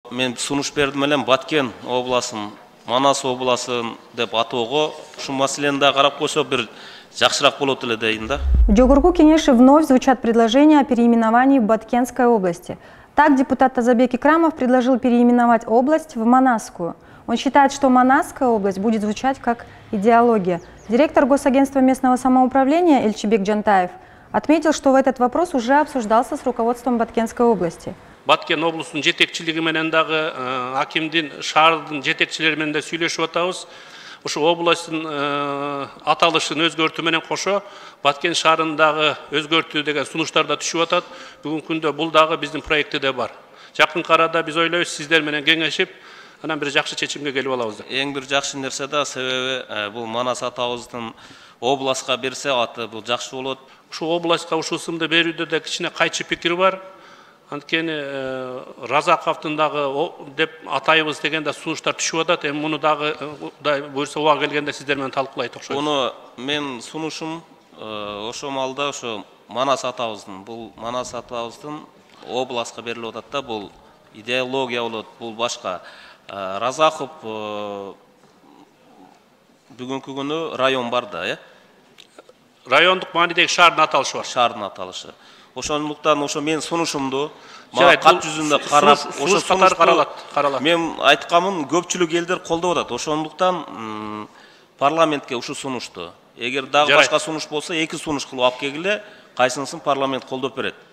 мен сунуш бердим элем Баткен областын, Манас областын деп атоого ушу маселени да карап койсо бир жакшыраак болот эле дейм да. В Жогорку Кенеше вновь звучат предложения о переименовании Баткенской области. Так депутат Тазабек Икрамов предложил переименовать область в Манасскую. Он считает, что Манасская область будет звучать как идеология. Директор Госагентства местного самоуправления Эльчибек Джантаев отметил, что этот вопрос уже обсуждался с руководством Баткенской области. Баткен областын жетекчилиги менен дагы акимдин, шаардын жетекчилери менен да сүйлөшүп атабыз. Ушу областын аталышын өзгөртүү менен кошо Баткен шаарындагы өзгөртүү деген сунуштар да түшүп атат. Бүгүнкү күндө бул дагы биздин проектиде бар. Жакын арада биз ойлойбуз сиздер менен кеңешип, анан бир жакшы чечимге келип алабыз. Эң бир жакшы нерсе да, себеби бул Манас атабыздын областка берсе аты бул жакшы болот. Ушу областка ушул ысымды берүүдө да кичине кайчы пикир бар. Анткени Разаковдун дагы деп атайбыз дегенде сунуштар түшүп атат. Эми муну дагы буйрса убагы келгенде сиздер менен талкуулайт окшойт. Муну мен сунушум ошо малда ошо Манас атабыздын, бул Манас атабыздын областка берилип атат да, бул идеология болот, бул башка. Разаков бүгүнкү күнү район бар да, Райондук маанидеги шаардын аталышы бар. Шаардын аталышы. Ошондуктан ошо мен сунушумду мага кат жүзүндө карап, ошо сунуш каралат. Мен айткамын, көпчүлүк элдер колдоп атат. Ошондуктан парламентке ушу сунушту. Эгер дагы башка сунуш болсо, эки сунуш кылып алып келгиле, кайсынысын парламент колдоп берет.